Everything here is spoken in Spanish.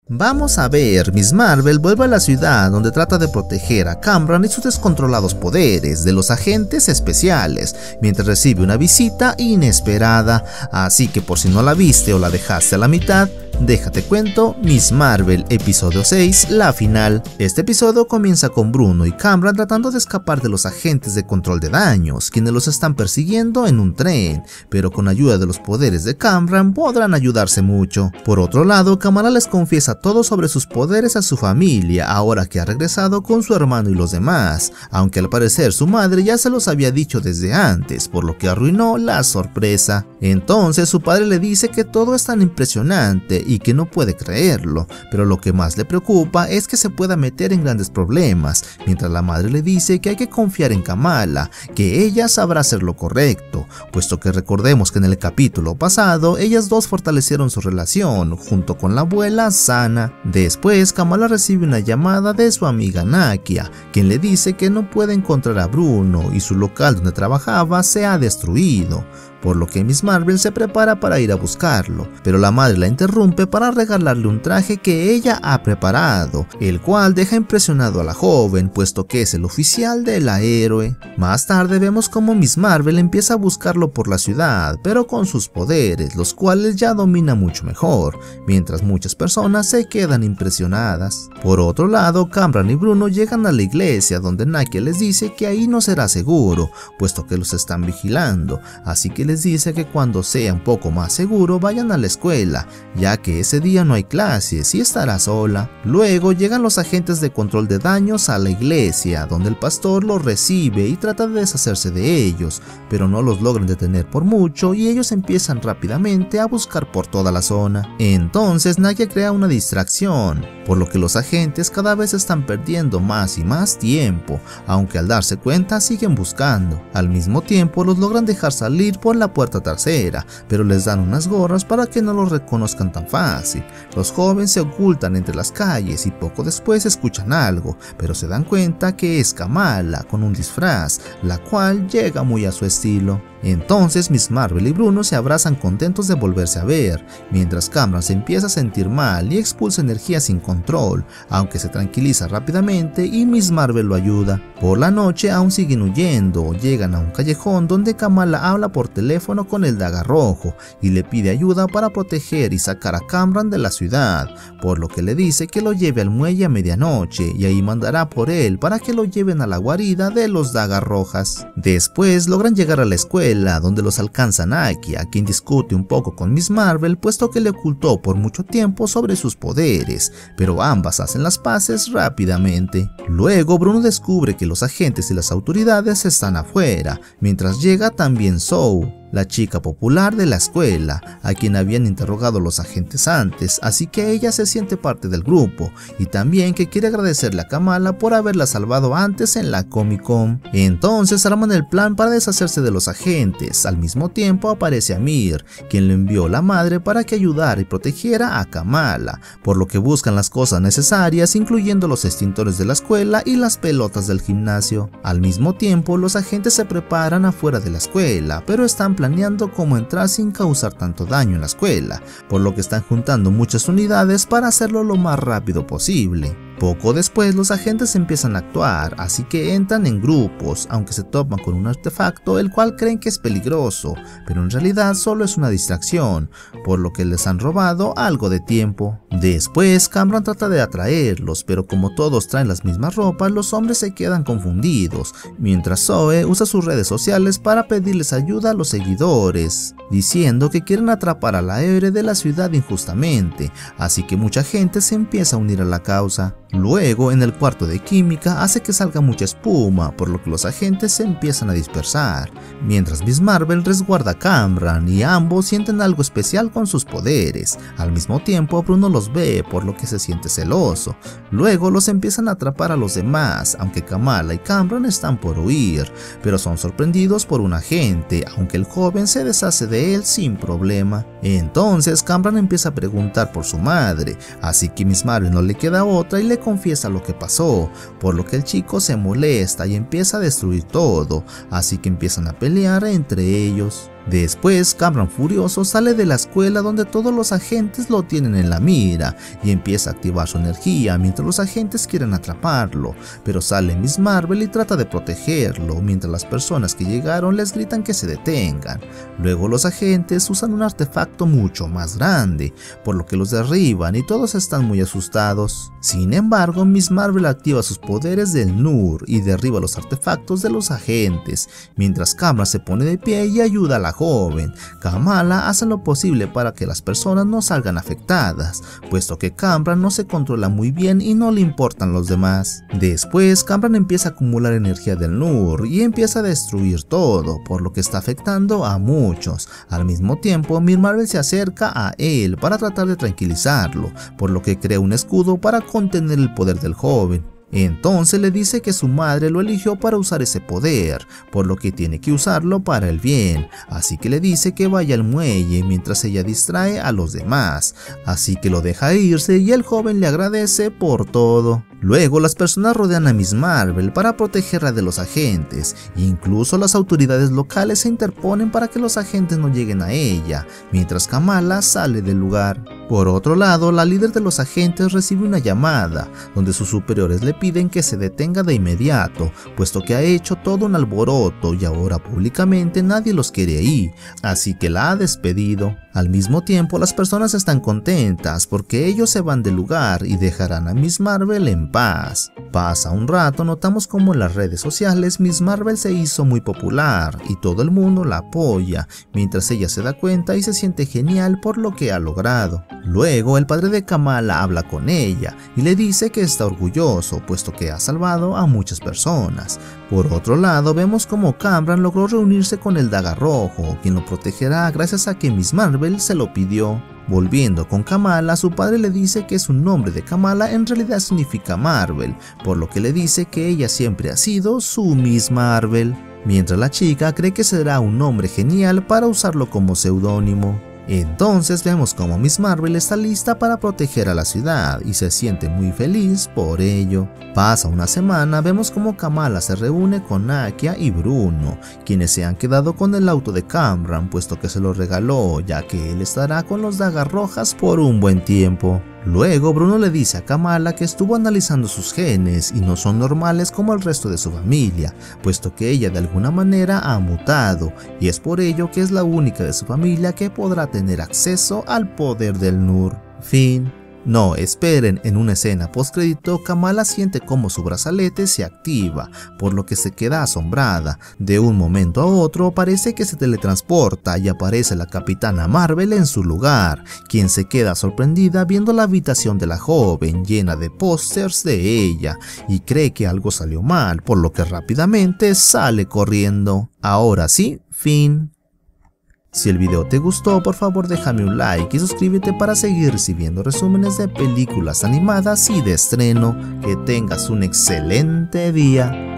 Vamos a ver, Miss Marvel vuelve a la ciudad donde trata de proteger a Kamran y sus descontrolados poderes de los agentes especiales, mientras recibe una visita inesperada, así que por si no la viste o la dejaste a la mitad, déjate cuento, Miss Marvel episodio 6, la final. Este episodio comienza con Bruno y Kamran tratando de escapar de los agentes de control de daños, quienes los están persiguiendo en un tren, pero con ayuda de los poderes de Kamran podrán ayudarse mucho. Por otro lado, Kamala les confiesa todo sobre sus poderes a su familia ahora que ha regresado con su hermano y los demás, aunque al parecer su madre ya se los había dicho desde antes, por lo que arruinó la sorpresa. Entonces su padre le dice que todo es tan impresionante y que no puede creerlo, pero lo que más le preocupa es que se pueda meter en grandes problemas, mientras la madre le dice que hay que confiar en Kamala, que ella sabrá hacer lo correcto, puesto que recordemos que en el capítulo pasado ellas dos fortalecieron su relación junto con la abuela Sana. Después Kamala recibe una llamada de su amiga Nakia, quien le dice que no puede encontrar a Bruno y su local donde trabajaba se ha destruido, por lo que Miss Marvel se prepara para ir a buscarlo, pero la madre la interrumpe para regalarle un traje que ella ha preparado, el cual deja impresionado a la joven, puesto que es el oficial de la héroe. Más tarde vemos como Miss Marvel empieza a buscarlo por la ciudad, pero con sus poderes, los cuales ya domina mucho mejor, mientras muchas personas se quedan impresionadas. Por otro lado, Kamran y Bruno llegan a la iglesia, donde Nakia les dice que ahí no será seguro, puesto que los están vigilando, así que les dice que cuando sea un poco más seguro vayan a la escuela, ya que ese día no hay clases y estará sola. Luego llegan los agentes de control de daños a la iglesia, donde el pastor los recibe y trata de deshacerse de ellos, pero no los logran detener por mucho y ellos empiezan rápidamente a buscar por toda la zona. Entonces Nakia crea una distracción, por lo que los agentes cada vez están perdiendo más y más tiempo, aunque al darse cuenta siguen buscando. Al mismo tiempo los logran dejar salir por la puerta trasera, pero les dan unas gorras para que no los reconozcan tan fácil. Los jóvenes se ocultan entre las calles y poco después escuchan algo, pero se dan cuenta que es Kamala con un disfraz, la cual llega muy a su estilo. Entonces Miss Marvel y Bruno se abrazan contentos de volverse a ver, mientras Kamran se empieza a sentir mal y expulsa energía sin control, aunque se tranquiliza rápidamente y Miss Marvel lo ayuda. Por la noche aún siguen huyendo, llegan a un callejón donde Kamala habla por teléfono con el Daga Rojo y le pide ayuda para proteger y sacar a Kamran de la ciudad, por lo que le dice que lo lleve al muelle a medianoche y ahí mandará por él para que lo lleven a la guarida de los Dagas Rojas. Después logran llegar a la escuela, donde los alcanza Nakia, quien discute un poco con Miss Marvel, puesto que le ocultó por mucho tiempo sobre sus poderes, pero ambas hacen las paces rápidamente. Luego Bruno descubre que los agentes y las autoridades están afuera, mientras llega también Zoe, la chica popular de la escuela, a quien habían interrogado los agentes antes, así que ella se siente parte del grupo, y también que quiere agradecerle a Kamala por haberla salvado antes en la Comic Con. Entonces arman el plan para deshacerse de los agentes. Al mismo tiempo aparece Amir, quien le envió la madre para que ayudara y protegiera a Kamala, por lo que buscan las cosas necesarias, incluyendo los extintores de la escuela y las pelotas del gimnasio. Al mismo tiempo los agentes se preparan afuera de la escuela, pero están planeando cómo entrar sin causar tanto daño en la escuela, por lo que están juntando muchas unidades para hacerlo lo más rápido posible. Poco después los agentes empiezan a actuar, así que entran en grupos, aunque se topan con un artefacto el cual creen que es peligroso, pero en realidad solo es una distracción, por lo que les han robado algo de tiempo. Después Kamran trata de atraerlos, pero como todos traen las mismas ropas, los hombres se quedan confundidos, mientras Zoe usa sus redes sociales para pedirles ayuda a los seguidores, diciendo que quieren atrapar a la héroe de la ciudad injustamente, así que mucha gente se empieza a unir a la causa. Luego, en el cuarto de química hace que salga mucha espuma, por lo que los agentes se empiezan a dispersar, mientras Miss Marvel resguarda a Kamran y ambos sienten algo especial con sus poderes. Al mismo tiempo Bruno los ve, por lo que se siente celoso. Luego los empiezan a atrapar a los demás, aunque Kamala y Kamran están por huir, pero son sorprendidos por un agente, aunque el joven se deshace de él sin problema. Entonces Kamran empieza a preguntar por su madre, así que Miss Marvel no le queda otra y le confiesa lo que pasó, por lo que el chico se molesta y empieza a destruir todo, así que empiezan a pelear entre ellos. Después, Cameron furioso sale de la escuela donde todos los agentes lo tienen en la mira y empieza a activar su energía mientras los agentes quieren atraparlo, pero sale Miss Marvel y trata de protegerlo mientras las personas que llegaron les gritan que se detengan. Luego los agentes usan un artefacto mucho más grande, por lo que los derriban y todos están muy asustados. Sin embargo, Miss Marvel activa sus poderes del Nur y derriba los artefactos de los agentes, mientras Cameron se pone de pie y ayuda a la joven. Kamala hace lo posible para que las personas no salgan afectadas, puesto que Cameron no se controla muy bien y no le importan los demás. Después, Cameron empieza a acumular energía del Nur y empieza a destruir todo, por lo que está afectando a muchos. Al mismo tiempo, Miss Marvel se acerca a él para tratar de tranquilizarlo, por lo que crea un escudo para contener el poder del joven. Entonces le dice que su madre lo eligió para usar ese poder, por lo que tiene que usarlo para el bien, así que le dice que vaya al muelle mientras ella distrae a los demás, así que lo deja irse y el joven le agradece por todo. Luego las personas rodean a Miss Marvel para protegerla de los agentes, e incluso las autoridades locales se interponen para que los agentes no lleguen a ella, mientras Kamala sale del lugar. Por otro lado, la líder de los agentes recibe una llamada, donde sus superiores le piden que se detenga de inmediato, puesto que ha hecho todo un alboroto y ahora públicamente nadie los quiere ahí, así que la ha despedido. Al mismo tiempo, las personas están contentas porque ellos se van del lugar y dejarán a Miss Marvel en paz. Pasa un rato, notamos como en las redes sociales Miss Marvel se hizo muy popular y todo el mundo la apoya, mientras ella se da cuenta y se siente genial por lo que ha logrado. Luego el padre de Kamala habla con ella y le dice que está orgulloso puesto que ha salvado a muchas personas. Por otro lado, vemos como Cameron logró reunirse con el Daga Rojo, quien lo protegerá gracias a que Miss Marvel se lo pidió. Volviendo con Kamala, su padre le dice que su nombre de Kamala en realidad significa Marvel, por lo que le dice que ella siempre ha sido su Miss Marvel, mientras la chica cree que será un nombre genial para usarlo como seudónimo. Entonces vemos como Miss Marvel está lista para proteger a la ciudad y se siente muy feliz por ello. Pasa una semana, vemos como Kamala se reúne con Nakia y Bruno, quienes se han quedado con el auto de Cameron puesto que se lo regaló, ya que él estará con los Dagas Rojas por un buen tiempo. Luego Bruno le dice a Kamala que estuvo analizando sus genes y no son normales como el resto de su familia, puesto que ella de alguna manera ha mutado y es por ello que es la única de su familia que podrá tener acceso al poder del Nur. Fin. No, esperen, en una escena postcrédito, Kamala siente como su brazalete se activa, por lo que se queda asombrada. De un momento a otro parece que se teletransporta y aparece la Capitana Marvel en su lugar, quien se queda sorprendida viendo la habitación de la joven llena de pósters de ella y cree que algo salió mal, por lo que rápidamente sale corriendo. Ahora sí, fin. Si el video te gustó, por favor déjame un like y suscríbete para seguir recibiendo resúmenes de películas animadas y de estreno. Que tengas un excelente día.